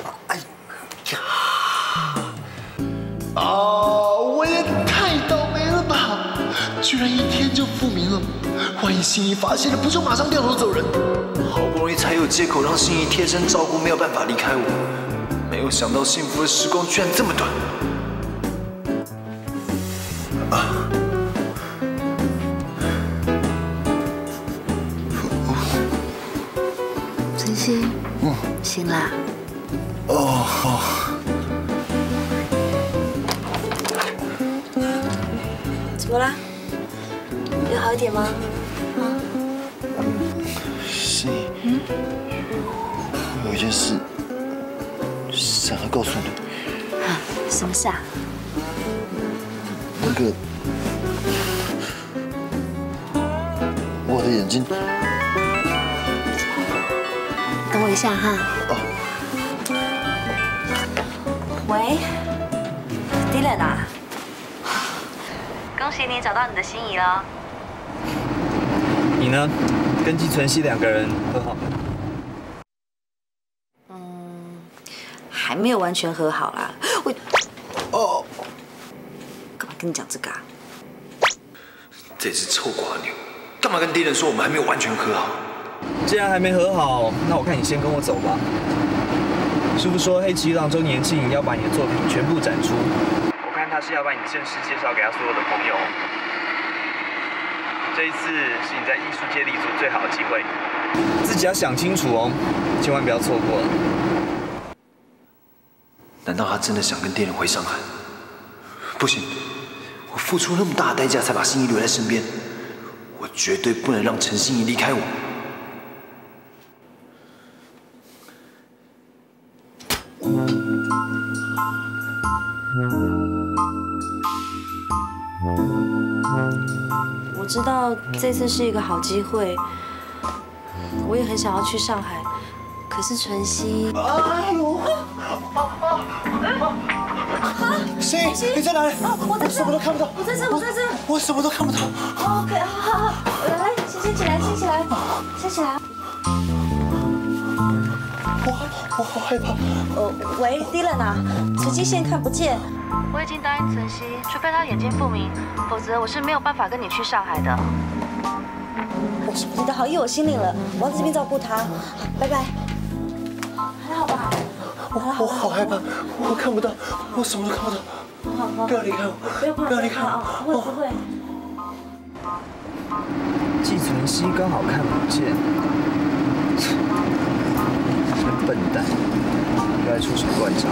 哎呀！我也太倒霉了吧！居然1天就复明了，万一心怡发现了，不就马上掉头走人？好不容易才有借口让心怡贴身照顾，没有办法离开我，没有想到幸福的时光居然这么短。 晨曦，醒啦。怎么啦？有好一点吗？ 心怡，我有一件事想要告诉你。 什么事啊？ 那个，我的眼睛。 等我一下哈。喂 ，Dylan 啊，恭喜你找到你的心仪了。 你呢？跟季纯熙2个人和好了？ 还没有完全和好啦。干嘛跟你讲这个啊？ 这只臭寡牛，干嘛跟敌人说我们还没有完全和好？ 既然还没和好，那我看你先跟我走吧。师傅说黑崎一郎周年庆要把你的作品全部展出，我看他是要把你正式介绍给他所有的朋友。这一次是你在艺术界立足最好的机会，自己要想清楚哦，千万不要错过了。 难道他真的想跟敌人回上海？不行，我付出那么大的代价才把心怡留在身边，我绝对不能让陈心怡离开我。 我知道这次是一个好机会，我也很想要去上海，可是晨曦…… 心怡，你在哪里？ 我在这， 什么都看不到。 我在这，我在这。 我什么都看不到。 OK， 好，来，先起来，先起来，先起来。 我好害怕。 喂 ，Dylan 啊，晨曦现在看不见。 我已经答应晨曦，除非他眼睛复明，否则我是没有办法跟你去上海的。 你的好意我心领了，我要在这边照顾他。拜拜。还好吧？ 我好害怕，我看不到，我什么都看不到。 好， 不要离开我，不要离开我。 不会。 季纯熙刚好看不见，真笨蛋，又在出什么怪招？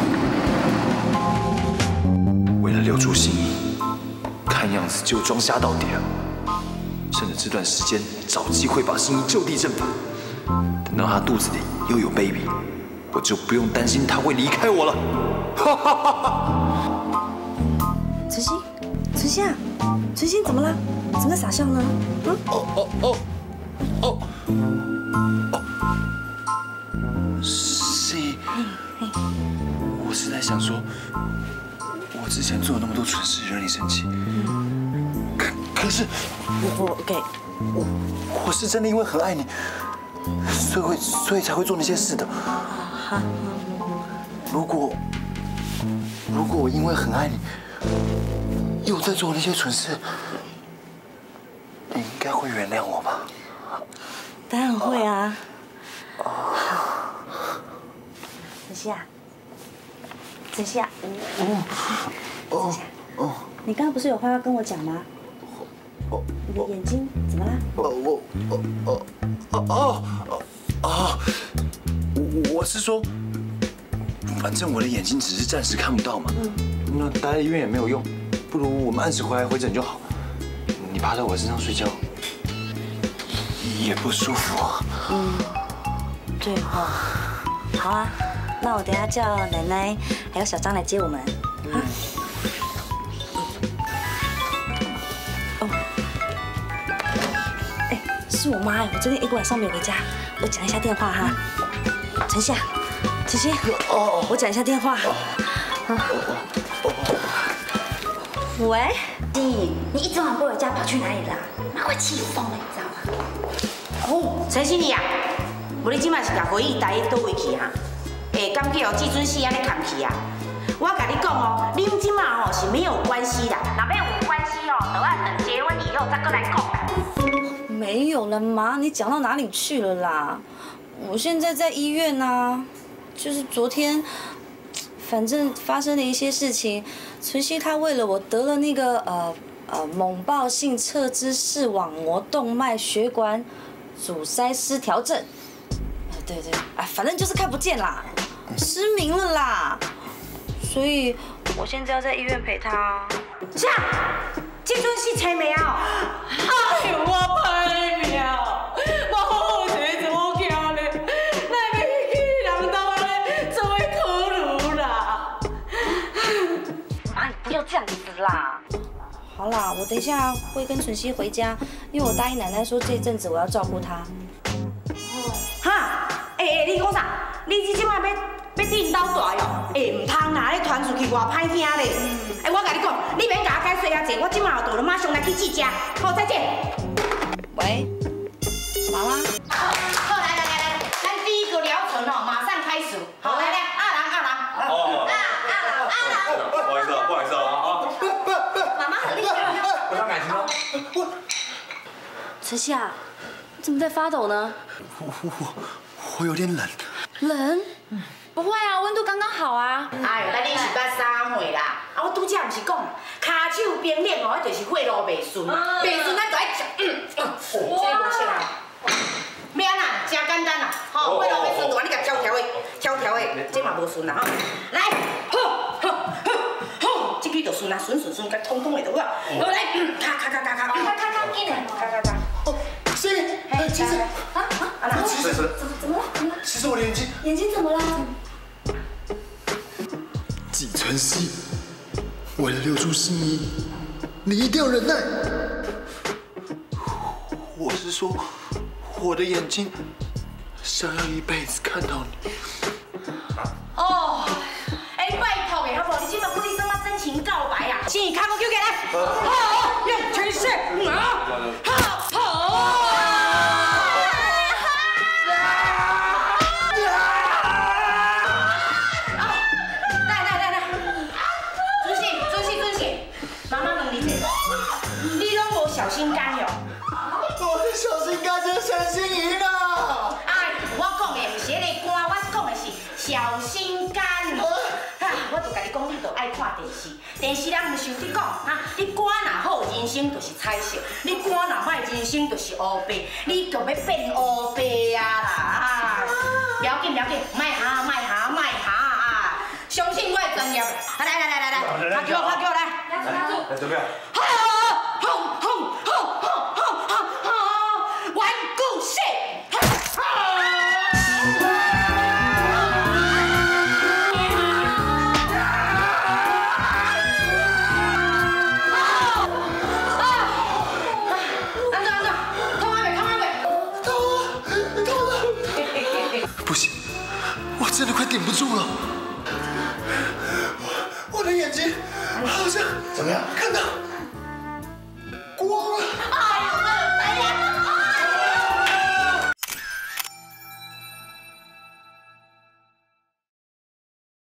为了留住心怡，看样子就装瞎到底了。趁着这段时间，找机会把心怡就地正法。等到她肚子里又有 baby， 我就不用担心她会离开我了。哈哈哈哈！ 晨曦，晨曦啊，晨曦怎么了？怎么在傻笑呢？ 心怡，我是在想说，我之前做了那么多蠢事惹你生气，可是我是真的因为很爱你，所以才会做那些事的。如果我因为很爱你，又在做那些蠢事，你应该会原谅我吧？ 当然会啊。晨曦啊，晨曦啊，你刚刚不是有话要跟我讲吗？你的眼睛怎么了？ 我是说，反正我的眼睛只是暂时看不到嘛，那待在医院也没有用，不如我们按时回诊就好。你趴在我身上睡觉，也不舒服啊。 对哦。好啊，那我等下叫奶奶还有小张来接我们。是我妈，我昨天一个晚上没有回家，我讲一下电话哈。晨曦啊，晨曦，我讲一下电话。喂，弟，你一整晚不回家，跑去哪里啦？妈快气疯了，你知道吗？ 陈经理啊，我你今晚是甲回忆台倒位去哈？下敢去哦季准时安尼扛去啊？我甲你讲哦，恁即马吼是没有关系啦，若要有关系哦，就要等结婚以后再过来讲。 没有了妈，你讲到哪里去了啦？我现在在医院啊，就是昨天，反正发生了一些事情。晨曦她为了我得了那个猛暴性侧支视网膜动脉血管阻塞失调症。对，反正就是看不见啦，失明了啦。所以我现在要在医院陪她。 啥？季准时催眠哦？ 哎呦，我歹命，我好好一个查某囝咧，哪会去人家安尼做伙讨论啦？ 妈，你不要这样子啦。好啦，我等一下会跟晨曦回家，因为我答应奶奶说这阵子我要照顾她。 哈？你讲啥？你即摆要恁兜大哦？唔通啦，你传出去偌歹听咧。我甲你讲，你免甲我解释遐济，我即马有倒了，马上来去记家。好，再见。 喂，妈妈。 好，来，咱第一个疗程哦，马上开始。好，来，阿郎。 哦，不好意思啊。 妈妈很厉害。 我伤感情吗？ 晨曦啊，你怎么在发抖呢？ 我有点冷。 冷？不会啊，温度刚刚好啊。 哎呦，咱你是捌3岁啦？我拄则毋是讲，骹手冰冷哦，迄就是血路袂顺嘛，袂顺咱就爱食。这无错啦。免啦，真简单啦，吼，血路袂顺就安尼甲挑挑的，这嘛无顺啦吼。来，好，这句就顺啦，顺，甲通通的就好。好来，咔，紧嘞，咔。哦，是，其实怎么了？ 其实我的眼睛。 眼睛怎么了？ 季晨曦，为了留住心仪，你一定要忍耐。我是说，我的眼睛想要一辈子看到你。 哦，拜托的，好不？你今晚不你什么真情告白啊？心仪，卡我叫起来。好，用全势，好。小心肝哟！ 我的小心肝就是陈心怡啦！ 哎，我讲的不是那个肝，我讲的是小心肝。我就甲你讲，你就爱看电视，电视人唔是有你讲啊，你肝若好，人生就是彩色；你肝若歹，人生就是乌白。你就要变乌白啊啦！不要紧，卖哈啊！相信我的专业。来，拍给我来！ 来，准备好。 顽固性。 不行，我真的快顶不住了。我的眼睛好像怎么样？看到。